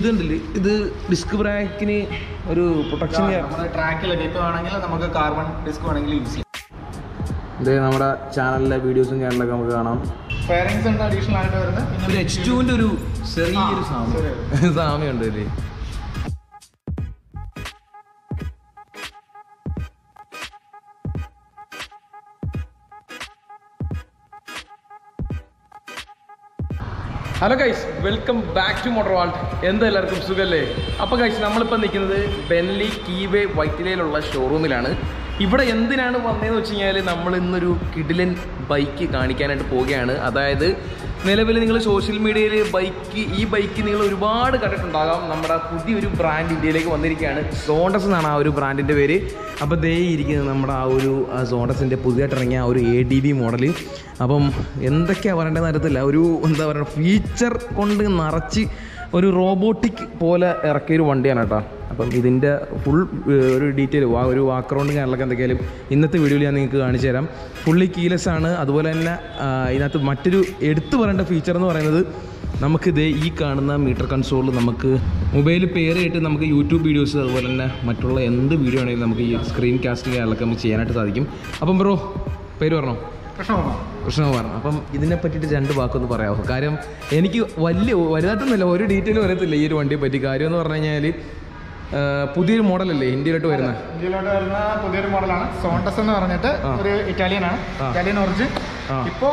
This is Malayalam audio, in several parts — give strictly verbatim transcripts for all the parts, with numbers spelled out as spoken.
ഇതുണ്ടല്ലേ, ഇത് ഡിസ്ക് ബ്രേക്കിന് ഒരു പ്രൊട്ടക്ഷൻ ട്രാക്കിലൊക്കെ ഇപ്പോൾ ആണെങ്കിൽ നമുക്ക് കാർബൺ ഡിസ്ക് വേണമെങ്കിൽ യൂസ് ചെയ്യാം. ഇത് നമ്മുടെ ചാനലിലെ വീഡിയോസും ചാനലൊക്കെ നമുക്ക് കാണാം. ഫെയറിങ്സ് ഉണ്ട് അഡീഷണൽ ആയിട്ട് വരുന്നത്. ഒരു എച്ച് ടുവിൻ്റെ ഒരു ചെറിയൊരു സാമ്യം സാമ്യമുണ്ട് ഇതിൽ. Hello guys, welcome back to Motor World. എന്താ എല്ലാവർക്കും സുഖമല്ലേ? അപ്പോൾ ഗൈസ്, നമ്മളിപ്പോൾ നിൽക്കുന്നത് ബെൻലി കീവേ വൈറ്റിലയിലുള്ള ഷോറൂമിലാണ്. ഇവിടെ എന്തിനാണ് വന്നതെന്ന് വെച്ച് കഴിഞ്ഞാൽ നമ്മൾ ഇന്നൊരു കിടിലൻ ബൈക്ക് കാണിക്കാനായിട്ട് പോവുകയാണ്. അതായത് നിലവിൽ നിങ്ങൾ സോഷ്യൽ മീഡിയയിൽ ബൈക്ക് ഈ ബൈക്ക് നിങ്ങൾ ഒരുപാട് കണ്ടിട്ടുണ്ടാകാം. നമ്മുടെ പുതിയൊരു ബ്രാൻഡ് ഇന്ത്യയിലേക്ക് വന്നിരിക്കുകയാണ്. സോണ്ടസ് എന്നാണ് ആ ഒരു ബ്രാൻഡിൻ്റെ പേര്. അപ്പോൾ ദേ ഇരിക്കുന്നത് നമ്മുടെ ആ ഒരു സോണ്ടസിൻ്റെ പുതിയതായിട്ട് ഇറങ്ങിയ ആ ഒരു എ ഡി ബി മോഡൽ. അപ്പം എന്തൊക്കെയാണ് പറയേണ്ടതെന്ന് അറിയത്തില്ല. ഒരു എന്താ പറയുക, ഫീച്ചർ കൊണ്ട് നിറച്ച് ഒരു റോബോട്ടിക് പോലെ ഇറക്കിയൊരു വണ്ടിയാണ് കേട്ടോ. അപ്പം ഇതിൻ്റെ ഫുൾ ഒരു ഡീറ്റെയിൽ ആ ഒരു വാക്കറൗണ്ട് കാര്യങ്ങളൊക്കെ എന്തൊക്കെയാലും ഇന്നത്തെ വീഡിയോയിൽ ഞാൻ നിങ്ങൾക്ക് കാണിച്ചു തരാം. ഫുള്ളി കീലെസ് ആണ്. അതുപോലെ തന്നെ ഇതിനകത്ത് മറ്റൊരു എടുത്തു പറയേണ്ട ഫീച്ചർ എന്ന് പറയുന്നത്, നമുക്ക് ഇതേ ഈ കാണുന്ന മീറ്റർ കൺസോളിൽ നമുക്ക് മൊബൈൽ പെയർ ചെയ്തിട്ട് നമുക്ക് യൂട്യൂബ് വീഡിയോസ് അതുപോലെ തന്നെ മറ്റുള്ള എന്ത് വീഡിയോ ആണെങ്കിലും നമുക്ക് ഈ സ്ക്രീൻ കാസ്റ്റിംഗ് കാര്യങ്ങളൊക്കെ നമുക്ക് ചെയ്യാനായിട്ട് സാധിക്കും. അപ്പം ബ്രോ പേര് പറഞ്ഞോ? കൃഷ്ണകുമാർ. കൃഷ്ണകുമാർ. അപ്പം ഇതിനെ പറ്റിയിട്ട് രണ്ട് വാക്കൊന്ന് പറയാമോ? കാര്യം എനിക്ക് വലിയ വലുതായിട്ടൊന്നുമില്ല, ഒരു ഡീറ്റെയിലും അറിയത്തില്ല ഈ ഒരു വണ്ടിയെ പറ്റി. കാര്യം എന്ന് പറഞ്ഞു കഴിഞ്ഞാൽ പുതിയൊരു മോഡലല്ലേ ഇന്ത്യയിലോട്ട് വരുന്നത്? ഇന്ത്യയിലോട്ട് വരുന്ന പുതിയൊരു മോഡലാണ് സോണ്ടസ് എന്ന് പറഞ്ഞിട്ട്. ഒരു ഇറ്റാലിയൻ ആണ്, ഇറ്റാലിയൻ ഒറിജിൻ. ഇപ്പോ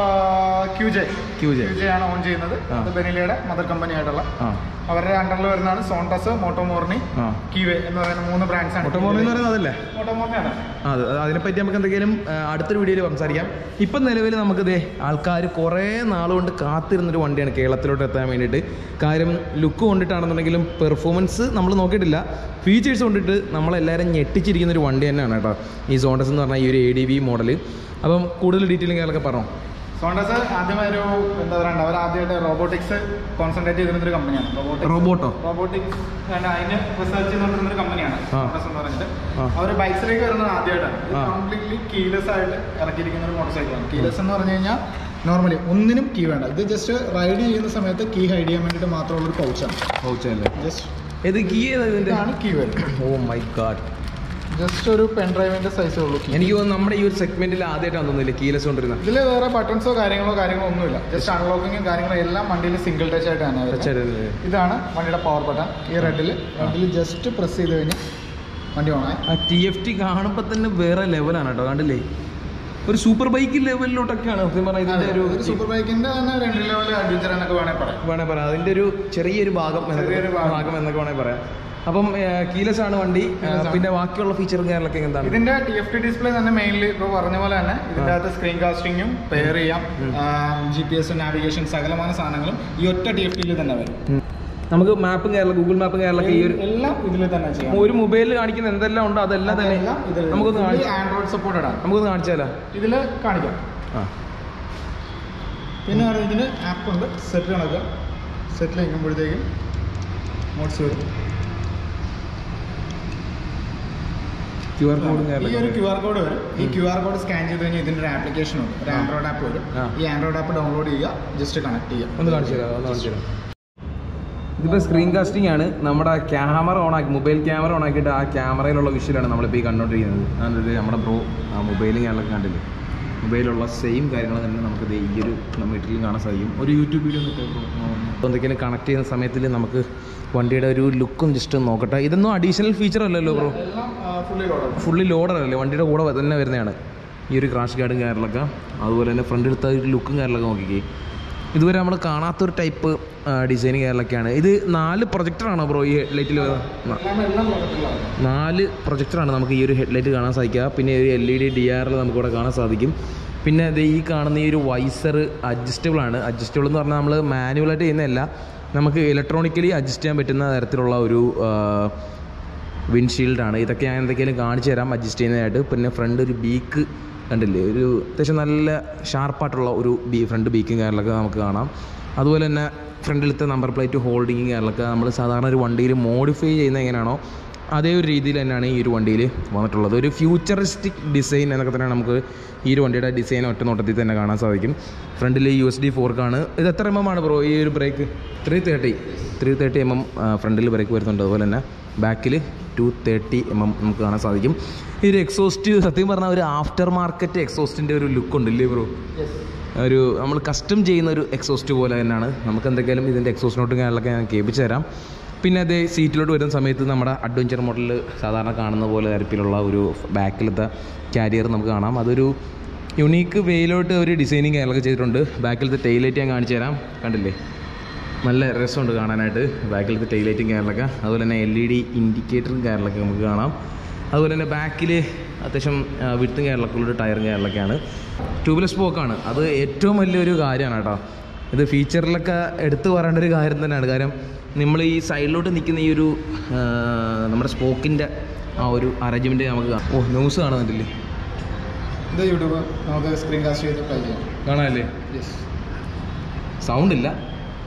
ക്യൂജെ ക്യൂജെ ആണ് ഓൺ ചെയ്യുന്നത്. ബെനിലിയുടെ മദർ കമ്പനി ആയിട്ടുള്ള അവരുടെ അണ്ടറിൽ വരുന്നതാണ് സോണ്ടസ്, മോട്ടോമോർണി, കീവേ എന്ന് പറയുന്ന മൂന്ന് ബ്രാൻഡ്സ് ആണ്. മോട്ടോമോർണി എന്ന് പറയുന്നത് അതല്ലേ? മോട്ടോമോർണിയാണ്. അത് അതിനെപ്പറ്റി നമുക്ക് എന്തെങ്കിലും അടുത്തൊരു വീഡിയോയിൽ സംസാരിക്കാം. ഇപ്പം നിലവിൽ നമുക്ക് ഇതേ ആൾക്കാർ കുറേ നാളുകൊണ്ട് കാത്തിരുന്നൊരു വണ്ടിയാണ് കേരളത്തിലോട്ട് എത്താൻ വേണ്ടിയിട്ട്. കാര്യം ലുക്ക് കൊണ്ടിട്ടാണെന്നുണ്ടെങ്കിലും പെർഫോമൻസ് നമ്മൾ നോക്കിയിട്ടില്ല, ഫീച്ചേഴ്സ് കൊണ്ടിട്ട് നമ്മളെല്ലാവരും ഞെട്ടിച്ചിരിക്കുന്നൊരു വണ്ടി തന്നെയാണ് കേട്ടോ ഈ സോണ്ടസ് എന്ന് പറഞ്ഞാൽ ഈ ഒരു എ ഡി വി മോഡൽ. അപ്പം കൂടുതൽ ഡീറ്റെയിലിംഗ് കാര്യങ്ങളൊക്കെ പറഞ്ഞോ. സോണ്ടസ് ആദ്യമായി ഒരു എന്താ പറയുക, അവർ ആദ്യമായിട്ട് റോബോട്ടിക്സ് കോൺസെൻട്രേറ്റ് ചെയ്തിരുന്നൊരു കമ്പനിയാണ്. റോബോട്ടോ റോബോട്ടിക്സ് അതിന് റിസർച്ച് ചെയ്തുകൊണ്ടിരുന്നൊരു കമ്പനിയാണ് സോണ്ടസ് എന്ന് പറഞ്ഞിട്ട്. അവർ ബൈക്സിലേക്ക് വരുന്നത് ആദ്യമായിട്ടാണ്. കംപ്ലീറ്റ്ലി കീലെസ് ആയിട്ട് ഇറക്കിയിരിക്കുന്ന ഒരു മോട്ടോർ സൈക്കിളാണ്. കീലെസ് എന്ന് പറഞ്ഞു കഴിഞ്ഞാൽ നോർമലി ഒന്നിനും കീ വേണ്ട. ഇത് ജസ്റ്റ് റൈഡ് ചെയ്യുന്ന സമയത്ത് കീ ഹൈഡ് ചെയ്യാൻ വേണ്ടിയിട്ട് മാത്രമുള്ള ഒരു പൗച്ചാണ്. പൗച്ചല്ലേ ജസ്റ്റ് ഇത് കീ ആണ് കീ വരുന്നത്. ഓ മൈ ഗാഡ്, ജസ്റ്റ് ഒരു പെൻ ഡ്രൈവിന്റെ സൈസേ ഉള്ളൂ. എനിക്ക് തോന്നുന്നു നമ്മുടെ ഈ ഒരു സെഗ്മെന്റിൽ ആദ്യമായിട്ടാണ് തോന്നുന്നില്ല കീലെസ് കൊണ്ടിരുന്നത്. ഇതിൽ വേറെ ബട്ടൺസോ കാര്യങ്ങളോ കാര്യങ്ങളോ ഒന്നുമില്ല. ജസ്റ്റ് അൺലോക്കിങ്ങും കാര്യങ്ങളും എല്ലാം വണ്ടിയിൽ സിംഗിൾ ടച്ച് ആയിട്ടാണ്. ഇതാണ് വണ്ടിയുടെ പവർ ബട്ടൺ. ഈ റെഡിൽ റെഡിൽ ജസ്റ്റ് പ്രസ് ചെയ്ത് കഴിഞ്ഞാൽ വണ്ടി ഓണായി. ആ ടി എഫ് ടി കാണുമ്പോൾ തന്നെ വേറെ ലെവലാണ് കേട്ടോ. കണ്ടില്ലേ, ഒരു സൂപ്പർ ബൈക്ക് ലെവലിലോട്ടൊക്കെയാണ് സത്യം പറഞ്ഞാൽ. ഇതിന്റെ ഒരു സൂപ്പർ ബൈക്കിന്റെ തന്നെ രണ്ട് ലെവൽ അഡ്വഞ്ചർ എന്നൊക്കെ വേണേൽ പറയാം വേണേൽ പറയാം അതിന്റെ ഒരു ചെറിയൊരു ഭാഗം ഭാഗം എന്നൊക്കെ വേണേൽ പറയാം. അപ്പം കീലെസ് ആണ് വണ്ടി. പിന്നെ ബാക്കിയുള്ള ഫീച്ചറും കാര്യങ്ങളൊക്കെ എന്താണ്? ഇതിന്റെ ടി എഫ് ടി ഡിസ്പ്ലേ തന്നെ മെയിൻലി ഇപ്പോൾ പറഞ്ഞ പോലെ തന്നെ ഇതിന്റെ അകത്ത് സ്ക്രീൻ കാസ്റ്റിംഗും പെയർ ചെയ്യാം, ജി പി എസ്, നാവിഗേഷൻ, സകലമായ സാധനങ്ങളും ഈ ഒറ്റ ടി എഫ് ടിയിൽ തന്നെ വരും. നമുക്ക് മാപ്പും കേരള ഗൂഗിൾ മാപ്പും കേരളൊക്കെ ഈ ഒരു എല്ലാം ഇതിൽ തന്നെ ചെയ്യാം. ഒരു മൊബൈലിൽ കാണിക്കുന്ന എന്തെല്ലാം ഉണ്ടോ അതെല്ലാം തന്നെ നമുക്കൊന്ന് ആൻഡ്രോയിഡ് സപ്പോർട്ടഡ് ആണ്. നമുക്കൊന്ന് കാണിച്ചാലോ? ഇതിൽ കാണിക്കാം. പിന്നെ ഇതിന് ആപ്പ് ഉണ്ട്. സെറ്റ് കണക്കുക, സെറ്റിൽ നിൽക്കുമ്പോഴത്തേക്കും മോഡ്സ് വരും. ക്യു ആർ കോഡ് ഈ ഒരു ക്യു ആർ കോഡ് വരും. ഈ ക്യു ആർ കോഡ് സ്കാൻ ചെയ്ത് കഴിഞ്ഞാൽ ഇതിൻ്റെ ഒരു ആപ്ലിക്കേഷൻ ഉണ്ട്, ഒരു ആൻഡ്രോയിഡ് ആപ്പ് വരും. ഈ ആൻഡ്രോയിഡ് ആപ്പ് ഡൗൺലോഡ് ചെയ്യുക, ജസ്റ്റ് കണക്ട് ചെയ്യുക. ഒന്ന് കാണിച്ചു തരാം ഒന്ന് കാണിച്ചു തരാം ഇതിപ്പോൾ സ്ക്രീൻ കാസ്റ്റിംഗ് ആണ്. നമ്മുടെ ക്യാമറ ഓൺ ആക്കി, മൊബൈൽ ക്യാമറ ഓൺ ആക്കിയിട്ട് ആ ക്യാമറയിലുള്ള വിഷ്വലാണ് നമ്മളിപ്പോൾ ഈ കണ്ടുകൊണ്ടിരിക്കുന്നത്. അതായത് നമ്മുടെ ബ്രോ ആ മൊബൈലും കാര്യങ്ങളൊക്കെ കണ്ടില്ലേ, മൊബൈലുള്ള സെയിം കാര്യങ്ങൾ തന്നെ നമുക്ക് ഈ ഒരു മീറ്ററിൽ കാണാൻ സാധിക്കും. ഒരു യൂട്യൂബ് വീഡിയോ ഇപ്പോൾ എന്തെങ്കിലും കണക്ട് ചെയ്യുന്ന സമയത്തിൽ നമുക്ക് വണ്ടിയുടെ ഒരു ലുക്കും ജസ്റ്റ് നോക്കട്ടെ. ഇതൊന്നും അഡീഷണൽ ഫീച്ചർ അല്ലല്ലോ ബ്രോ, ഫുള്ളി ലോഡറല്ലേ, വണ്ടിയുടെ കൂടെ തന്നെ വരുന്നതാണ് ഈ ഒരു ക്രാഷ് ഗാർഡും കാര്യങ്ങളൊക്കെ. അതുപോലെ തന്നെ ഫ്രണ്ടിലത്തെ ഒരു ലുക്കും കാര്യങ്ങളൊക്കെ നോക്കിക്കേ. ഇതുവരെ നമ്മൾ കാണാത്തൊരു ടൈപ്പ് ഡിസൈനിങ് കാര്യങ്ങളൊക്കെയാണ്. ഇത് നാല് പ്രൊജക്ടറാണോ ബ്രോ ഈ ഹെഡ്ലൈറ്റിൽ? നാല് പ്രൊജക്ടറാണ് നമുക്ക് ഈ ഒരു ഹെഡ്ലൈറ്റ് കാണാൻ സാധിക്കുക. പിന്നെ ഒരു എൽ ഇ ഡി ഡി ആറിൽ നമുക്കിവിടെ കാണാൻ സാധിക്കും. പിന്നെ ഇത് ഈ കാണുന്ന ഈ ഒരു വൈസർ അഡ്ജസ്റ്റബിൾ ആണ്. അഡ്ജസ്റ്റബിൾ എന്ന് പറഞ്ഞാൽ നമ്മൾ മാനുവലായിട്ട് ചെയ്യുന്നതല്ല, നമുക്ക് ഇലക്ട്രോണിക്കലി അഡ്ജസ്റ്റ് ചെയ്യാൻ പറ്റുന്ന തരത്തിലുള്ള ഒരു വിൻഷീൽഡാണ്. ഇതൊക്കെ ഞാൻ എന്തൊക്കെയാലും കാണിച്ചു തരാം അഡ്ജസ്റ്റ് ചെയ്യുന്നതായിട്ട്. പിന്നെ ഫ്രണ്ട് ഒരു ബീക്ക് കണ്ടില്ലേ, ഒരു അത്യാവശ്യം നല്ല ഷാർപ്പായിട്ടുള്ള ഒരു ബീ ഫ്രണ്ട് ബീക്കും കാര്യങ്ങളൊക്കെ നമുക്ക് കാണാം. അതുപോലെ തന്നെ ഫ്രണ്ടിലത്തെ നമ്പർ പ്ലേറ്റ് ഹോൾഡിങ്ങും കാര്യങ്ങളൊക്കെ നമ്മൾ സാധാരണ ഒരു വണ്ടിയിൽ മോഡിഫൈ ചെയ്യുന്ന എങ്ങനെയാണോ അതേ ഒരു രീതിയിൽ തന്നെയാണ് ഈ ഒരു വണ്ടിയിൽ വന്നിട്ടുള്ളത്. ഒരു ഫ്യൂച്ചറിസ്റ്റിക് ഡിസൈൻ എന്നൊക്കെ തന്നെയാണ് നമുക്ക് ഈ ഒരു വണ്ടിയുടെ ഡിസൈൻ ഒറ്റ നോട്ടത്തിൽ തന്നെ കാണാൻ സാധിക്കും. ഫ്രണ്ടിൽ യു എസ് ഡി ഫോർക്കാണ്. ഇത് എത്ര എം എം ആണ് ബ്രോ ഈ ഒരു brake? Three thirty three thirty M M ഫ്രണ്ടിൽ ബ്രേക്ക് വരുന്നുണ്ട്. അതുപോലെ തന്നെ ബാക്കിൽ ടു തേർട്ടി എം എം നമുക്ക് കാണാൻ സാധിക്കും. ഈ ഒരു എക്സോസ്റ്റ് സത്യം പറഞ്ഞാൽ ഒരു ആഫ്റ്റർ മാർക്കറ്റ് എക്സോസ്റ്റിൻ്റെ ഒരു ലുക്ക് ഉണ്ടല്ലേ ബ്രോ? ഒരു നമ്മൾ കസ്റ്റം ചെയ്യുന്ന ഒരു എക്സോസ്റ്റ് പോലെ തന്നെയാണ്. നമുക്ക് എന്തെങ്കിലും ഇതിൻ്റെ എക്സോസ്റ്റ് നോട്ടും കാര്യങ്ങളൊക്കെ ഞാൻ കേൾപ്പിച്ച് തരാം. പിന്നെ അതേ സീറ്റിലോട്ട് വരുന്ന സമയത്ത് നമ്മുടെ അഡ്വഞ്ചർ മോഡലിൽ സാധാരണ കാണുന്ന പോലെ തരത്തിലുള്ള ഒരു ബാക്കിലത്തെ കാരിയർ നമുക്ക് കാണാം. അതൊരു യുണീക്ക് വേയിലോട്ട് ഒരു ഡിസൈനിങ് കാര്യങ്ങളൊക്കെ ചെയ്തിട്ടുണ്ട്. ബാക്കിലത്തെ ടെയിലൈറ്റ് ഞാൻ കാണിച്ചു തരാം. കണ്ടില്ലേ, നല്ല രസമുണ്ട് കാണാനായിട്ട് ബാക്കിലത്തെ ടെയിലൈറ്റും കാര്യങ്ങളൊക്കെ. അതുപോലെ തന്നെ എൽ ഇ ഡി ഇൻഡിക്കേറ്ററും കാര്യങ്ങളൊക്കെ നമുക്ക് കാണാം. അതുപോലെ തന്നെ ബാക്കിൽ അത്യാവശ്യം വിടുത്തും കാര്യങ്ങളൊക്കെ ഉള്ളൊരു ടയറും കാര്യങ്ങളൊക്കെയാണ്. ട്യൂബ്ലെസ് സ്പോക്കാണ്. അത് ഏറ്റവും വലിയൊരു കാര്യമാണ് കേട്ടോ. ഇത് ഫീച്ചറിലൊക്കെ എടുത്തു പറയേണ്ട ഒരു കാര്യം തന്നെയാണ്. കാര്യം നമ്മൾ ഈ സൈഡിലോട്ട് നിൽക്കുന്ന ഈ ഒരു നമ്മുടെ സ്പോക്കിൻ്റെ ആ ഒരു അറേഞ്ച്മെൻറ്റ് നമുക്ക് കാണാം. ഓ ന്യൂസ് കാണുന്നുണ്ടല്ലേ? ഇത് യൂട്യൂബ് നമുക്ക് സ്ക്രീൻ കാസ്റ്റ് ചെയ്ത് ട്രൈ ചെയ്യാം. കാണാമല്ലേ? സൗണ്ട് ഇല്ല.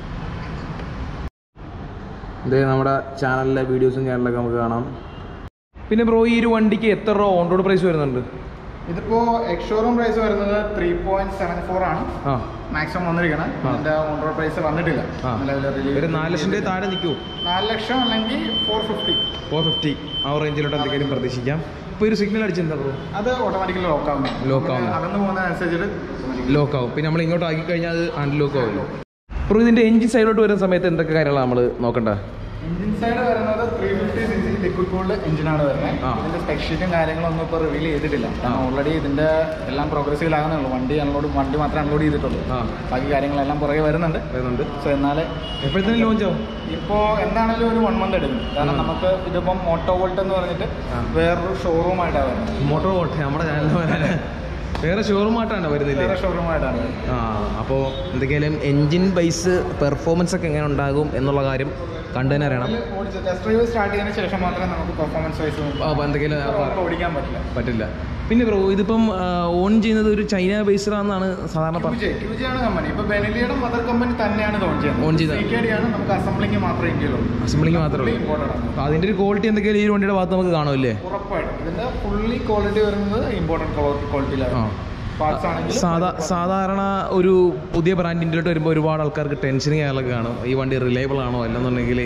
ഇത് നമ്മുടെ ചാനലിലെ വീഡിയോസും കാര്യങ്ങളൊക്കെ നമുക്ക് കാണാം. പിന്നെ ബ്രോ ഈ ഒരു വണ്ടിക്ക് എത്ര രൂപ ഓൺ റോഡ് പ്രൈസ് വരുന്നുണ്ട്? ഇതിപ്പോൾ എക്സ് ഷോറൂം പ്രൈസ് വരുന്നത് ത്രീ പോയിന്റ് സെവൻ ഫോർ ആണ് മാക്സിമം വന്നിരിക്കണം. അതിൻ്റെ ഓൺ റോഡ് പ്രൈസ് വന്നിട്ടില്ല. ഒരു നാല് ലക്ഷത്തിൻ്റെ താഴെ നിൽക്കുമോ? നാല് ലക്ഷം അല്ലെങ്കിൽ ഫോർ ഫിഫ്റ്റി ഫോർ ഫിഫ്റ്റി ആ റേഞ്ചിലോട്ട് എന്തെങ്കിലും പ്രതീക്ഷിക്കാം. ഇപ്പോൾ ഒരു സിഗ്നൽ അടിച്ചെന്താ ബ്രോ? അത് ഓട്ടോമാറ്റിക്കലി ലോക്ക് ആവും. ലോക്ക് ആവും. അകന്ന് പോകുന്നതനുസരിച്ചിട്ട് ലോക്ക് ആവും. പിന്നെ നമ്മൾ ഇങ്ങോട്ട് ആക്കി കഴിഞ്ഞാൽ അത് അൺലോക്ക് ആവുമല്ലോ. അപ്പോൾ ഇതിൻ്റെ എഞ്ചിൻ സൈഡിലോട്ട് വരുന്ന സമയത്ത് എന്തൊക്കെ കാര്യങ്ങളാണ് നമ്മൾ നോക്കണ്ട? എഞ്ചിൻ സൈഡ് വരുന്നത് three fifty C C liquid cooled എഞ്ചിനാണ് വരുന്നത്. ഇതിന്റെ സ്പെക്ഷ്യറ്റും കാര്യങ്ങളൊന്നും ഇപ്പോൾ റിവീൽ ചെയ്തിട്ടില്ല. ഓൾറെഡി ഇതിന്റെ എല്ലാം പ്രോഗ്രസീവിലാകുന്നുള്ളൂ. വണ്ടി അൺലോഡ് വണ്ടി മാത്രമേ അൺലോഡ് ചെയ്തിട്ടുള്ളൂ. ബാക്കി കാര്യങ്ങളെല്ലാം പുറകെ വരുന്നുണ്ട് വരുന്നുണ്ട് സോ എന്നാൽ എപ്പോഴത്തേനും ലോഞ്ച് ആവും? ഇപ്പോൾ എന്താണെങ്കിലും ഒരു വൺ മന്ത് എടുക്കും. കാരണം നമുക്ക് ഇതിപ്പം മോട്ടോ വോൾട്ട് എന്ന് പറഞ്ഞിട്ട് വേറൊരു ഷോറൂമായിട്ടാണ് വരുന്നത്. മോട്ടോ വോൾട്ട് നമ്മുടെ ചാനലിൽ വേറെ ഷോറൂമായിട്ടാണ് വരുന്നില്ല? വേറെ ഷോറൂമായിട്ടാണ്. ആ അപ്പോൾ എന്തൊക്കെയായാലും എൻജിൻ ബേസ് പെർഫോമൻസ് ഒക്കെ എങ്ങനെ ഉണ്ടാകും എന്നുള്ള കാര്യം കണ്ടു തന്നെ അറിയണം. ടെസ്റ്റ് ഡ്രൈവ് സ്റ്റാർട്ട് ചെയ്തതിന് ശേഷം മാത്രമേ നമുക്ക് പെർഫോമൻസ് വൈസ് എന്തെങ്കിലും ഓടിക്കാൻ പറ്റില്ല പറ്റില്ല പിന്നെ ബ്രോ ഇതിപ്പം ഓൺ ചെയ്യുന്നത് ഒരു ചൈന ബേസ്ഡാണെന്നാണ് സാധാരണ ക്യൂജിയാണ് കമ്പനി. ഇപ്പോൾ ബെനലിയുടെ മദർ കമ്പനി തന്നെയാണ് ഓൺ ചെയ്യുന്നത്. ഓൺ ചെയ്യുന്നത് നമുക്ക് അസംബ്ലിംഗ് മാത്രമേ ഇന്ത്യയിലുള്ളൂ. അസംബ്ലിംഗ് മാത്രമേ ഉള്ളൂ. അതിൻ്റെ ഒരു ക്വാളിറ്റി എന്തൊക്കെയാണ് ഈ വണ്ടിയുടെ ഭാഗത്ത് നമുക്ക് കാണുമല്ലേ? ഉറപ്പായിട്ടും ഇതിൻ്റെ ഫുള്ളി ക്വാളിറ്റി വരുന്നത് ഇമ്പോർട്ടൻറ്റ് ക്വാളിറ്റിയിലാണ്. സാധാ സാധാരണ ഒരു പുതിയ ബ്രാൻഡിൻ്റെ വരുമ്പോൾ ഒരുപാട് ആൾക്കാർക്ക് ടെൻഷനും കാര്യങ്ങളൊക്കെ കാണും. ഈ വണ്ടി റിലയബിൾ ആണോ അല്ലെന്നുണ്ടെങ്കിൽ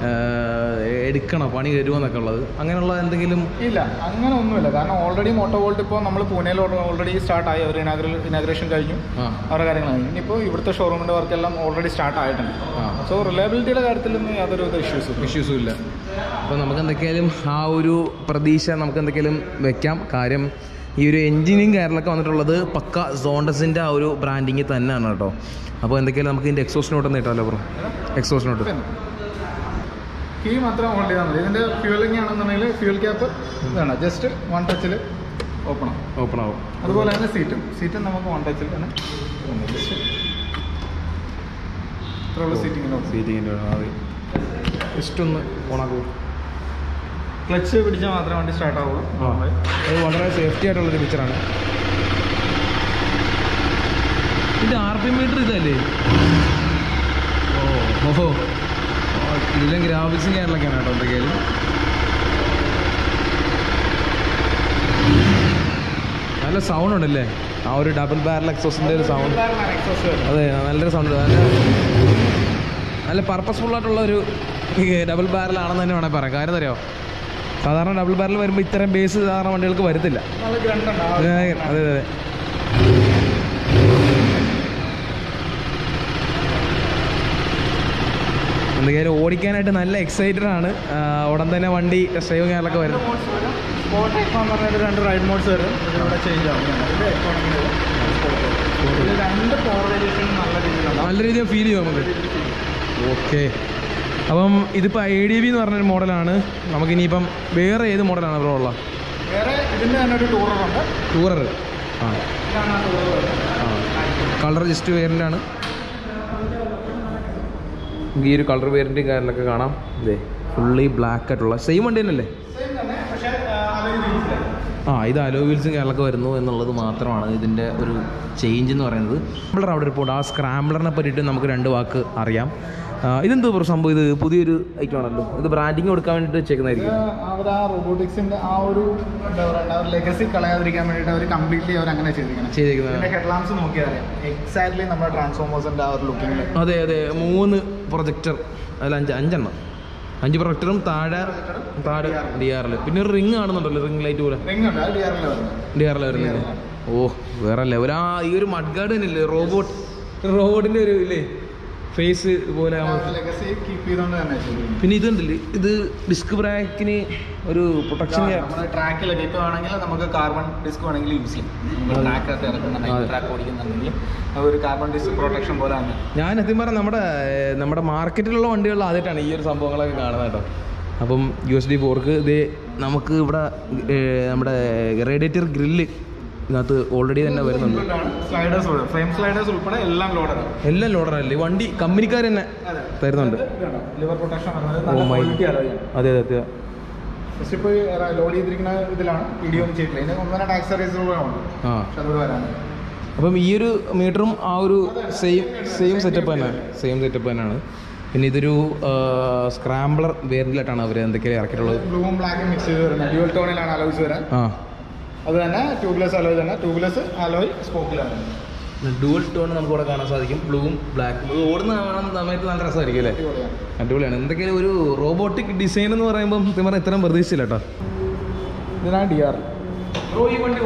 എടുക്കണോ പണി വരുമോ എന്നൊക്കെ ഉള്ളത്. അങ്ങനെയുള്ള എന്തെങ്കിലും ഇല്ല, അങ്ങനെ ഒന്നുമില്ല. കാരണം ഓൾറെഡി മോട്ടോ വോൾട്ട് ഇപ്പോൾ നമ്മൾ പൂനെയിൽ ഓൾറെഡി സ്റ്റാർട്ടായി. അവർ ഇനാഗ്രൽ ഇനാഗ്രേഷൻ കഴിഞ്ഞു, അവരുടെ കാര്യങ്ങളായി. ഇനിയിപ്പോൾ ഇവിടുത്തെ ഷോറൂമിൻ്റെ വർക്കെല്ലാം ഓൾറെഡി സ്റ്റാർട്ട് ആയിട്ടുണ്ട്. സോ റിലയബിലിറ്റിയുടെ കാര്യത്തിലൊന്നും യാതൊരു ഇഷ്യൂസും ഇഷ്യൂസും ഇല്ല. അപ്പോൾ നമുക്ക് എന്തൊക്കെയാലും ആ ഒരു പ്രതീക്ഷ നമുക്ക് എന്തൊക്കെയാലും വെക്കാം. കാര്യം ഈ ഒരു എൻജിനും കാര്യങ്ങളൊക്കെ വന്നിട്ടുള്ളത് പക്ക സോണ്ടസിൻ്റെ ആ ഒരു ബ്രാൻഡിങ് തന്നെയാണ് കേട്ടോ. അപ്പോൾ എന്തൊക്കെയാലും നമുക്ക് ഇതിൻ്റെ എക്സോസ്റ്റ് നോട്ട് ഒന്ന് കിട്ടാമല്ലോ ബ്രോ? എക്സോസ്റ്റ് നോട്ട് കീ മാത്രം ഹോൾഡ് ചെയ്താൽ മതി. ഇതിൻ്റെ ഫ്യൂലിംഗ് ആണെന്നുണ്ടെങ്കിൽ ഫ്യൂൽ ക്യാപ്പ് ഇതാണ്, ജസ്റ്റ് വൺ ടച്ചിൽ ഓപ്പൺ ആവും ഓപ്പൺ ആവും അതുപോലെ തന്നെ സീറ്റും സീറ്റും നമുക്ക് വൺ ടച്ചിൽ തന്നെ ഇത്രയുള്ള സീറ്റിങ്ങിൻ്റെ സീറ്റിങ്ങിൻ്റെ ജസ്റ്റ് ഒന്ന് ഓണാക്കും. ക്ലച്ച് പിടിച്ചാൽ മാത്രമേ വണ്ടി സ്റ്റാർട്ട് ആവുള്ളൂ. അത് വളരെ സേഫ്റ്റി ആയിട്ടുള്ളൊരു പിക്ചറാണ്. ഇത് ആർ പി മീറ്റർ ഇതല്ലേ? ഓ ഓഹോ ഇതിലും ഗ്രാഫിക്സും കാര്യങ്ങളൊക്കെയാണ് കേട്ടോ. എന്തൊക്കെയാലും നല്ല സൗണ്ട് ഉണ്ടല്ലേ? ആ ഒരു ഡബിൾ ബാരൽ എക്സോസിൻ്റെ ഒരു സൗണ്ട്. അതെ നല്ലൊരു സൗണ്ട്. നല്ല നല്ല പർപ്പസ്ഫുൾ ആയിട്ടുള്ള ഒരു ഡബിൾ ബാരലാണെന്ന് തന്നെ വേണമെങ്കിൽ പറയാം. കാര്യം അറിയാമോ, സാധാരണ ഡബിൾ ബാരൽ വരുമ്പോൾ ഇത്രയും ബേസ് സാധാരണ വണ്ടികൾക്ക് വരത്തില്ല. അതെ അതെ അതെ എന്തൊക്കെയാലും ഓടിക്കാനായിട്ട് നല്ല എക്സൈറ്റഡ് ആണ്. ഉടൻ തന്നെ വണ്ടി ടെസ്റ്റ് ഡ്രൈവ് ചെയ്യാനൊക്കെ വരും. രണ്ട് റൈഡ് മോഡ്സ് വരും. ചേഞ്ച് ആവും. നല്ല രീതിയിൽ ഫീൽ ചെയ്യും നമുക്ക്. ഓക്കെ അപ്പം ഇതിപ്പോൾ ഐ ഡി വി എന്ന് പറഞ്ഞൊരു മോഡലാണ്. നമുക്കിനിയിപ്പം വേറെ ഏത് മോഡലാണ് ബ്രോ ഉള്ളത്? വേറെ ഇതിൻ്റെ തന്നെ ഒരു ടൂററുണ്ട്. ടൂറർ ആ കളർ ജസ്റ്റ് വേരിയൻ്റാണ്. ഈ ഒരു കളർ വേരിയൻ്റ് കാര്യങ്ങളൊക്കെ കാണാം. ഇതേ ഫുള്ളി ബ്ലാക്ക് ആയിട്ടുള്ള സെയിം വണ്ടി തന്നെയല്ലേ? ആ ഇത് അലോ വീൽസും കാര്യങ്ങളൊക്കെ വരുന്നു എന്നുള്ളത് മാത്രമാണ് ഇതിൻ്റെ ഒരു ചേഞ്ച് എന്ന് പറയുന്നത്. സ്ക്രാംബ്ലർ അവിടെ ഇപ്പോൾ ആ സ്ക്രാംബ്ലറിനെ പറ്റിയിട്ട് നമുക്ക് രണ്ട് വാക്ക് അറിയാം. ഇതെന്ത് സംഭവം? ഇത് പുതിയൊരു ഐറ്റം ആണല്ലോ. ഇത് ബ്രാൻഡിങ് കൊടുക്കാൻ വേണ്ടിയിട്ട് വെച്ചേക്കുന്നതായിരിക്കും. അവർ ആ റോബോട്ടിക്സിന്റെ ആ ഒരു എന്താ പറയുക ലെഗസി കളയാതിരിക്കാൻ വേണ്ടിയിട്ട് അവർ കംപ്ലീറ്റ്ലി അവർ അങ്ങനെ ചെയ്തിരിക്കണം. ചെയ്തിരിക്കുന്നത് ഹെഡ് ലാംപ്സ് നോക്കിയാൽ അറിയാം എക്സാക്ട്ലി നമ്മുടെ ട്രാൻസ്ഫോമേഴ്സിന്റെ ആ ഒരു ലുക്കിംഗ്. അതെ അതെ, മൂന്ന് പ്രൊജക്ടർ, അല്ല അഞ്ച് അഞ്ചെണ്ണം അഞ്ച് പ്രൊജക്ടറും താഴെ താഴെ ഡി ആറിൽ പിന്നെ ഒരു റിങ് കാണുന്നുണ്ടല്ലോ, റിംഗ് ലൈറ്റ് പോലെ ഡി ആറിൽ വരുന്നത്. ഓ വേറെ ലെവൽ. ആ ഈ ഒരു മഡ്ഗാർഡ് തന്നെയല്ലേ റോബോട്ട്, റോബോട്ടിന്റെ ഒരു ഇല്ലേ ഫേസ് പോലെ. പിന്നെ ഇതുണ്ടല്ലേ, ഇത് ഡിസ്ക് ബ്രേക്കിന് ഒരു പ്രൊട്ടക്ഷൻ. ട്രാക്കിലൊക്കെ ഇപ്പോൾ ആണെങ്കിൽ നമുക്ക് കാർബൺ ഡിസ്ക് വേണമെങ്കിൽ യൂസ് ചെയ്യും. ട്രാക്കൊക്കെ ഇറക്കുന്നുണ്ടെങ്കിൽ ട്രാക്ക് ഓടിക്കുന്നുണ്ടെങ്കിൽ ഒരു കാർബൺ ഡിസ്ക് പ്രൊട്ടക്ഷൻ പോലെയാണ്. ഞാൻ സത്യം പറഞ്ഞാൽ നമ്മുടെ നമ്മുടെ മാർക്കറ്റിലുള്ള വണ്ടികളിൽ ആദ്യമായിട്ടാണ് ഈ ഒരു സംഭവങ്ങളൊക്കെ കാണുന്നത് കേട്ടോ. അപ്പം യു എസ് ഡി ഫോർക്ക് ഇത് നമുക്ക് ഇവിടെ നമ്മുടെ റേഡിയേറ്റർ ഗ്രില്ല് ഇതിനകത്ത് ഓൾറെഡി തന്നെ വരുന്നുണ്ട്. ഫ്രെയിം സ്ലൈഡേഴ്സ് ഉൾപ്പെടെ എല്ലാം ലോഡാണ്. എല്ലാം ലോഡറല്ലേ, വണ്ടി കമ്പനിക്കാർ തന്നെ തരുന്നുണ്ട്. ഓ മൈ, അതെ അതെ അതെ. ജസ്റ്റ് ഇപ്പോൾ ലോഡ് ചെയ്തിരിക്കുന്ന ഇതിലാണ് വീഡിയോ ഒന്നും ചെയ്തിട്ടില്ല. ഇതിന് ഒന്നര ടാക്സ് സർവീസുകളുണ്ട്. ആ അതോട് വരാണ്. അപ്പം ഈ ഒരു മീറ്ററും ആ ഒരു സെയിം സെയിം സെറ്റപ്പ് തന്നെ സെയിം സെറ്റപ്പ് തന്നെയാണ്. പിന്നെ ഇതൊരു സ്ക്രാംബ്ലർ വേരിയന്റിലായിട്ടാണ് അവർ എന്തൊക്കെയാണ് ഇറക്കിയിട്ടുള്ളത്. ബ്ലൂവും ബ്ലാക്കും മിക്സ് ചെയ്ത് വരുന്നത് ഡ്യുവൽ ടോണിലാണ് അലോയ്സ് വരാൻ. ആ അത് തന്നെ ട്യൂബ്ലെസ് അലോയ് തന്നെ, ട്യൂബ്ലെസ് അലോയ് സ്പോക്കിലാണ്. ഡ്യുവൽ ടോൺ നമുക്ക് ഇവിടെ കാണാൻ സാധിക്കും. ബ്ലൂവും ബ്ലാക്കും ഓടുന്ന കാണുന്ന സമയത്ത് നല്ല രസമായിരിക്കും അല്ലേ, അടിപൊളിയാണ്. എന്തൊക്കെയാണ് ഒരു റോബോട്ടിക് ഡിസൈൻ എന്ന് പറയുമ്പോൾ സത്യം പറഞ്ഞാൽ ഇത്രയും പ്രതീക്ഷിച്ചില്ല കേട്ടോ. ഇതിനാണ് ഡി ആർ. ഈ വണ്ടി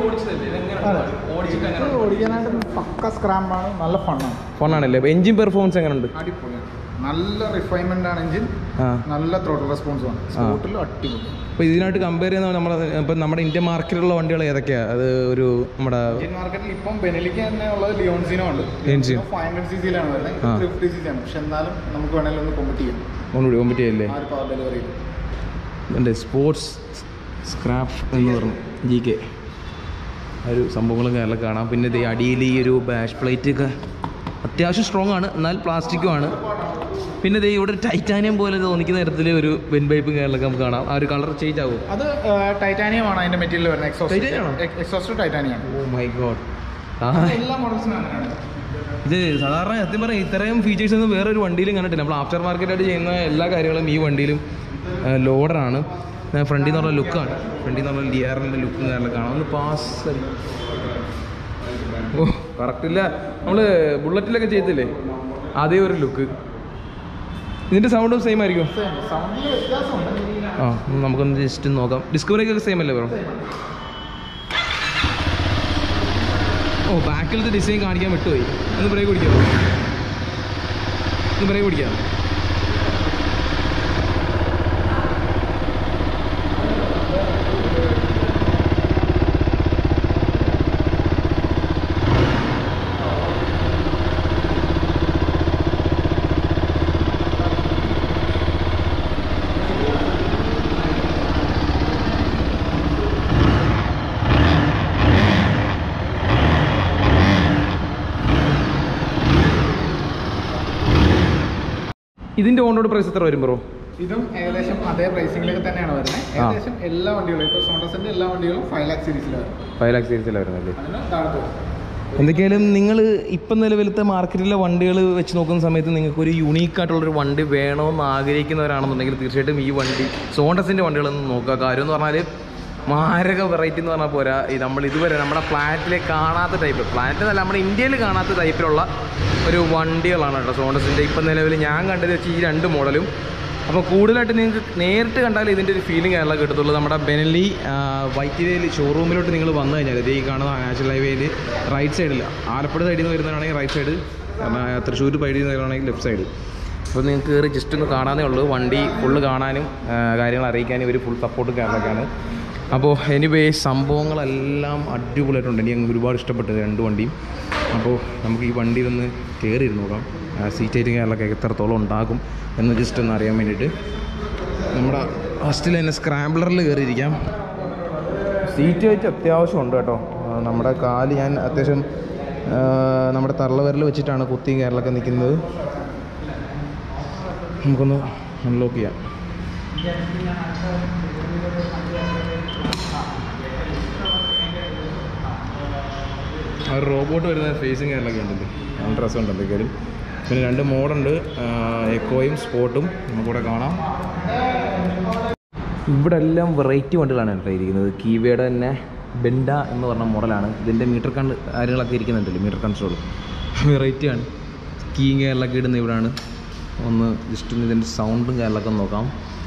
ഓടിക്കാനായിട്ട് പക്ക സ്ക്രാമ്പാണ്, നല്ല ഫണ്ണാണ്. ഫണ്ണാണല്ലേ. എഞ്ചിൻ പെർഫോമൻസ് എങ്ങനെയുണ്ട്? അടിപൊളിയാണ്, നല്ല റിഫൈൻമെന്റ് ആണ് എഞ്ചിൻ, നല്ല ത്രോട്ടിൽ റെസ്പോൺസും ആണ്. സ്പോട്ടിൽ അടിപൊളി. അപ്പോൾ ഇതിനായിട്ട് കമ്പയർ ചെയ്യുന്ന നമ്മുടെ ഇപ്പം നമ്മുടെ ഇന്ത്യൻ മാർക്കറ്റിലുള്ള വണ്ടികൾ ഏതൊക്കെയാണ്? അത് ഒരു നമ്മുടെ ഇന്ത്യൻ മാർക്കറ്റിൽ ഇപ്പം ബെനലിക്ക് തന്നെ ഉള്ളത് ലിയോൺസിനോ ഉണ്ട്. ഫൈവ് ഹൺഡ്രഡ് സി സിയിലാണ് വരുന്നത്, ഫിഫ്റ്റി സി സി ആണ്. പക്ഷെ എന്നാലും നമുക്ക് വേണമെങ്കിൽ ഒന്ന് കോമ്പറ്റ് ചെയ്യാം. ഒന്നുകൂടി കോമ്പറ്റ് ചെയ്യല്ലേ. പവർ ഡെലിവറി ഉണ്ട്. സ്പോർട്സ് സ്ക്രാപ്പ് എന്ന് പറഞ്ഞു ജി കെ ഒരു സംഭവങ്ങളും എല്ലാം കാണാം. പിന്നെ ഇത് അടിയിൽ ഈ ഒരു ബാഷ് പ്ലേറ്റ് ഒക്കെ അത്യാവശ്യം സ്ട്രോങ് ആണ്, എന്നാൽ പ്ലാസ്റ്റിക്കും ആണ്. പിന്നെ ഇത് ഇവിടെ ടൈറ്റാനിയം പോലെ തോന്നിക്കുന്ന തരത്തിൽ ഒരു വെൻ പൈപ്പും കാര്യങ്ങളൊക്കെ നമുക്ക് കാണാം. ആ ഒരു കളർ ചേഞ്ച് ആവും. അത് ടൈറ്റാനിയം ആണ് അതിന്റെ മെറ്റീരിയൽ വരുന്നത്. Exhaust titanium. Oh my god. എല്ലാ മോഡൽസിനും അങ്ങനെയാണ്. ഇത് സാധാരണ സത്യം പറയാം ഇത്രയും ഫീച്ചേഴ്സ് ഒന്നും വേറൊരു വണ്ടിയിലും കണ്ടിട്ടില്ല. നമ്മൾ ആഫ്റ്റർ മാർക്കറ്റായിട്ട് ചെയ്യുന്ന എല്ലാ കാര്യങ്ങളും ഈ വണ്ടിയിലും ലോഡറാണ്. ഫ്രണ്ടിൽ നിന്ന് പറഞ്ഞ ലുക്കാണ്, ഫ്രണ്ടിൽ നിന്ന് പറഞ്ഞ ഡി ആറിൻ്റെ ലുക്കും കാര്യങ്ങളൊക്കെ കാണാം. ഒന്ന് പാസ്. ഓ കറക്റ്റില്ല, നമ്മൾ ബുള്ളറ്റിലൊക്കെ ചെയ്തില്ലേ അതേ ഒരു ലുക്ക്. ഇതിൻ്റെ സൗണ്ടും സെയിം ആയിരിക്കും. ആ നമുക്കൊന്ന് ജസ്റ്റ് നോക്കാം. ഡിസ്കവറിയൊക്കെ സെയിം അല്ലേ ബ്രോ? ഓ ബാക്കിലത്തെ ഡിസൈൻ കാണിക്കാൻ വിട്ടുപോയി. ഒന്ന് ബ്രേക്ക് പിടിക്കാം, ഒന്ന് ബ്രേക്ക് പിടിക്കാം. ഇതിന്റെ ഓണോട് പ്രൈസ് എത്ര വരും ബ്രോ? ഇതും ഏകദേശം അതേ പ്രൈസിംഗിലേക്ക് തന്നെയാണ് വരുന്നത്. ഏകദേശം എല്ലാ വണ്ടികളും ഇപ്പോൾ സോണ്ടസിന്റെ എല്ലാ വണ്ടികളും ഫൈവ് ലാക്ക് സീരീസിലാണ് ഫൈവ് ലാക്ക് സീരീസിലാണ് വരുന്നല്ലേ. എന്തൊക്കെയായാലും നിങ്ങൾ ഇപ്പം നിലവിലത്തെ മാർക്കറ്റിലെ വണ്ടികൾ വെച്ച് നോക്കുന്ന സമയത്ത് നിങ്ങൾക്ക് ഒരു യൂണീക്ക് ആയിട്ടുള്ളൊരു വണ്ടി വേണമെന്ന് ആഗ്രഹിക്കുന്നവരാണെന്നുണ്ടെങ്കിൽ തീർച്ചയായിട്ടും ഈ വണ്ടി സോണ്ടസിൻ്റെ വണ്ടികളൊന്നും നോക്കുക. കാര്യം എന്ന് പറഞ്ഞാൽ മാരക വെറൈറ്റി എന്ന് പറഞ്ഞാൽ പോരാ, ഈ നമ്മൾ ഇതുവരെ നമ്മുടെ പ്ലാനറ്റിലെ കാണാത്ത ടൈപ്പ്, പ്ലാനറ്റ് എന്നല്ല നമ്മുടെ ഇന്ത്യയിൽ കാണാത്ത ടൈപ്പിലുള്ള ഒരു വണ്ടികളാണ് കേട്ടോ സോണ്ടസിൻ്റെ ഇപ്പം നിലവിൽ ഞാൻ കണ്ടത് വെച്ച് ഈ രണ്ട് മോഡലും. അപ്പോൾ കൂടുതലായിട്ട് നിങ്ങൾക്ക് നേരിട്ട് കണ്ടാൽ ഇതിൻ്റെ ഒരു ഫീലിംഗ് അല്ല കിട്ടത്തുള്ളൂ. നമ്മുടെ ബെനലി വൈറ്റിലയിൽ ഷോറൂമിലോട്ട് നിങ്ങൾ വന്നു കഴിഞ്ഞാൽ ഇത് ഈ കാണുന്ന നാഷണൽ ഹൈവേയിൽ റൈറ്റ് സൈഡിൽ ആലപ്പുഴ സൈഡിൽ നിന്ന് വരുന്നതാണെങ്കിൽ റൈറ്റ് സൈഡ്, തൃശ്ശൂർ സൈഡിൽ നിന്ന് വരുന്നതാണെങ്കിൽ ലെഫ്റ്റ് സൈഡ്. അപ്പോൾ നിങ്ങൾക്ക് കയറി ജസ്റ്റ് ഒന്ന് കാണാനേ ഉള്ളൂ. വണ്ടി ഫുള്ള് കാണാനും കാര്യങ്ങൾ അറിയിക്കാനും ഒരു ഫുൾ സപ്പോർട്ടും കാര്യങ്ങളൊക്കെയാണ്. അപ്പോൾ എനിവേ സംഭവങ്ങളെല്ലാം അടിപൊളിയായിട്ടുണ്ട്. എനിക്ക് ഞങ്ങൾക്ക് ഒരുപാട് ഇഷ്ടപ്പെട്ടത് രണ്ട് വണ്ടിയും. അപ്പോൾ നമുക്ക് ഈ വണ്ടിയിലൊന്ന് കയറിയിരുന്നു നോക്കാം. സീറ്റ് ഹൈറ്റും കാര്യങ്ങളൊക്കെ എത്രത്തോളം ഉണ്ടാകും എന്ന് ജസ്റ്റ് ഒന്ന് അറിയാൻ വേണ്ടിയിട്ട്. നമ്മുടെ ഫസ്റ്റിൽ തന്നെ സ്ക്രാംബ്ലറിൽ കയറിയിരിക്കാം. സീറ്റ് ഹൈറ്റ് അത്യാവശ്യം ഉണ്ട് കേട്ടോ. നമ്മുടെ കാല് ഞാൻ അത്യാവശ്യം നമ്മുടെ തള്ളവിരൽ വെച്ചിട്ടാണ് കുത്തിയും കാര്യങ്ങളൊക്കെ നിൽക്കുന്നത്. നമുക്കൊന്ന് അൺലോക്ക് ചെയ്യാം. ആ റോബോട്ട് വരുന്ന ഫേസിങ് കാര്യങ്ങളൊക്കെ ഉണ്ടല്ലോ, നല്ല രസമുണ്ട്. എന്തൊക്കെയാലും പിന്നെ രണ്ട് മോഡുണ്ട്, എക്കോയും സ്പോർട്ടും നമുക്കിവിടെ കാണാം. ഇവിടെ എല്ലാം വെറൈറ്റി വണ്ടികളാണ് കേട്ടോ ഇരിക്കുന്നത്. കീവയുടെ തന്നെ ബെൻഡ എന്ന് പറഞ്ഞ മോഡലാണ്. ഇതിൻ്റെ മീറ്റർ കണ്ട് കാര്യങ്ങളൊക്കെ ഇരിക്കുന്നുണ്ടല്ലോ, മീറ്റർ കൺട്രോൾ വെറൈറ്റിയാണ്. കീയും കാര്യങ്ങളൊക്കെ ഇടുന്ന ഇവിടെയാണ്. ഒന്ന് ജസ്റ്റ് ഒന്ന് ഇതിൻ്റെ സൗണ്ടും കാര്യങ്ങളൊക്കെ നോക്കാം.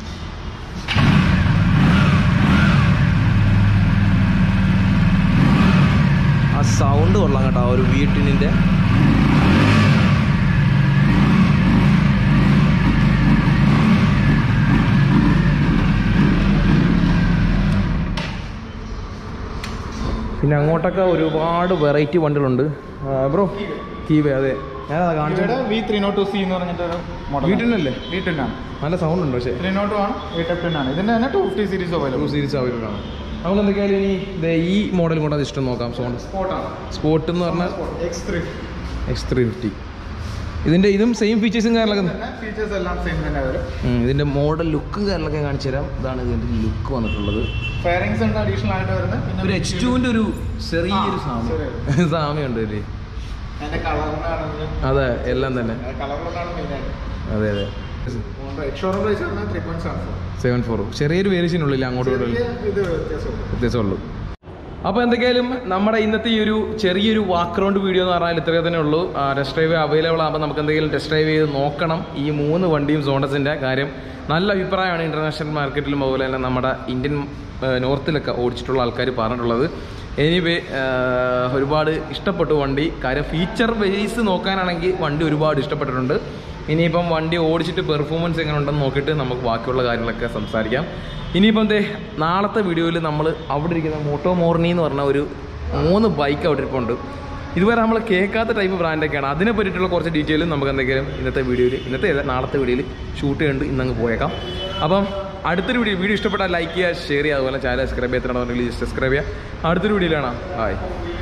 ആ സൗണ്ട് കൊള്ളാം കേട്ടോ, ആ ഒരു വീട്ടിൻ്റെ. പിന്നെ അങ്ങോട്ടൊക്കെ ഒരുപാട് വെറൈറ്റി വണ്ടികളുണ്ട് ബ്രോ. കീവേ, അതെ ഞാനത് കാണിച്ചത്. V three nought two C എന്ന് പറഞ്ഞിട്ടൊരു മോഡൽ. വീട്ടിനല്ലേ? വീട്ടിനാണ്. നല്ല സൗണ്ട് ഉണ്ട്. പക്ഷേ ത്രീ നോട്ട് ആണ്, എയ്റ്റ് എഫ് ടെൻ ആണ്. ഇതിൻ്റെ തന്നെ two fifty series available. Two series available ആണ്. നമുക്ക് എന്തൊക്കെയായാലും ഇനി ഇത് ഈ മോഡൽ കൊണ്ട് അത് ഇഷ്ടം നോക്കാം. സോണ്ട് സ്പോർട്ടാണ്. സ്പോർട്ട് എന്ന് പറഞ്ഞാൽ X three X three fifty. ഇതിൻ്റെ ഇതും സെയിം ഫീച്ചേഴ്സും കാര്യങ്ങളൊക്കെ. ഫീച്ചേഴ്സ് എല്ലാം സെയിം തന്നെ വരും. ഇതിൻ്റെ മോഡൽ ലുക്കും കാര്യങ്ങളൊക്കെ കാണിച്ചു തരാം. ഇതാണ് ഇതിൻ്റെ ലുക്ക് വന്നിട്ടുള്ളത്. ഫെയറിങ്സ് ഉണ്ട് അഡീഷണൽ ആയിട്ട് വരുന്നത്. ഒരു എച്ച് ടുവിൻ്റെ ഒരു ചെറിയൊരു സാമ്യം സാമ്യമുണ്ട് ഇതിൽ. അതിൻ്റെ കളറിനാണെങ്കിലും അതെ, എല്ലാം തന്നെ. കളറിലാണ് മെയിനായിട്ട്. അതെ അതെ. എക്സ്ഷോറൂം പ്രൈസ് വരുന്നത് three point seven four seven four ചെറിയൊരു വേരിയേഷനുള്ളിൽ അങ്ങോട്ടും ഇത് വ്യത്യാസമുള്ളൂ. അപ്പോൾ എന്തൊക്കെയായാലും നമ്മുടെ ഇന്നത്തെ ഈ ഒരു ചെറിയൊരു വാക്ക് റൗണ്ട് വീഡിയോ എന്ന് പറഞ്ഞാൽ ഇത്രയേ തന്നെ ഉള്ളൂ. ടെസ്റ്റ് ഡ്രൈവ് അവൈലബിൾ ആകുമ്പോൾ നമുക്ക് എന്തെങ്കിലും ടെസ്റ്റ് ഡ്രൈവ് ചെയ്ത് നോക്കണം ഈ മൂന്ന് വണ്ടിയും. സോണ്ടസിൻ്റെ കാര്യം നല്ല അഭിപ്രായമാണ് ഇൻ്റർനാഷണൽ മാർക്കറ്റിലും അതുപോലെ തന്നെ നമ്മുടെ ഇന്ത്യൻ നോർത്തിലൊക്കെ ഓടിച്ചിട്ടുള്ള ആൾക്കാർ പറഞ്ഞിട്ടുള്ളത്. എനിവേ ഒരുപാട് ഇഷ്ടപ്പെട്ടു വണ്ടി. കാര്യം ഫീച്ചർ ബേസ് നോക്കാനാണെങ്കിൽ വണ്ടി ഒരുപാട് ഇഷ്ടപ്പെട്ടിട്ടുണ്ട്. ഇനിയിപ്പം വണ്ടി ഓടിച്ചിട്ട് പെർഫോമൻസ് എങ്ങനെ ഉണ്ടെന്ന് നോക്കിയിട്ട് നമുക്ക് ബാക്കിയുള്ള കാര്യങ്ങളൊക്കെ സംസാരിക്കാം. ഇനിയിപ്പം എന്തേ നാളത്തെ വീഡിയോയിൽ നമ്മൾ അവിടെ ഇരിക്കുന്ന മോട്ടോ മോർണി എന്ന് പറഞ്ഞ ഒരു മൂന്ന് ബൈക്ക് അവിടെ ഇരിപ്പുണ്ട്. ഇതുവരെ നമ്മൾ കേൾക്കാത്ത ടൈപ്പ് ബ്രാൻഡൊക്കെയാണ്. അതിനെ പറ്റിയിട്ടുള്ള കുറച്ച് ഡീറ്റെയിലും നമുക്ക് എന്തെങ്കിലും ഇന്നത്തെ വീഡിയോയിൽ ഇന്നത്തെ നാളത്തെ വീഡിയോയിൽ ഷൂട്ട് ചെയ്യേണ്ട ഇന്നങ്ങ് പോയേക്കാം. അപ്പം അടുത്തൊരു വീഡിയോ വീഡിയോ ഇഷ്ടപ്പെട്ടാൽ ലൈക്ക് ചെയ്യുക, ഷെയർ ചെയ്യുക, അതുപോലെ ചാനൽ സബ്സ്ക്രൈബ് ചെയ്യാത്തുണ്ടെങ്കിൽ ജസ്റ്റ് സബ്സ്ക്രൈബ് ചെയ്യുക. അടുത്തൊരു വീഡിയോയിലാണ്. ഹായ്.